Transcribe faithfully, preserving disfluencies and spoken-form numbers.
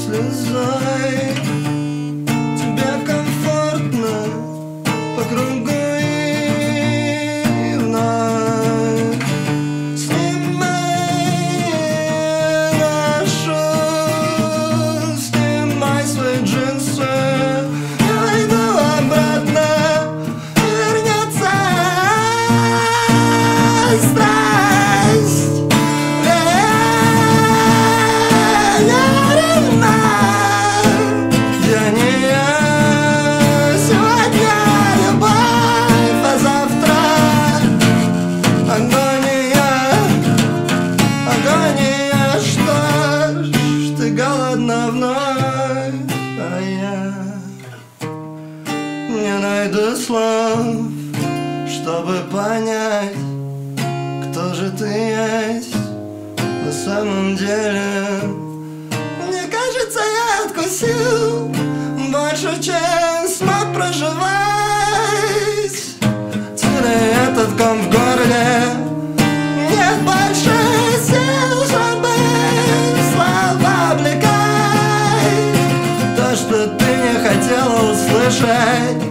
слезой. Тебе комфортно по кругу и вновь. Снимай нашу, снимай свои джинсы. Я иду обратно, вернется страсть. Я не я, сегодня любовь, а завтра агония, агония. Что ж, ты голодна вновь, а я не найду слов, чтобы понять, кто же ты есть на самом деле. Мне кажется, я откусил больше, чем смог проживать. Теперь этот ком в горле, нет больше сил, чтобы слова облекать то, что ты не хотела услышать.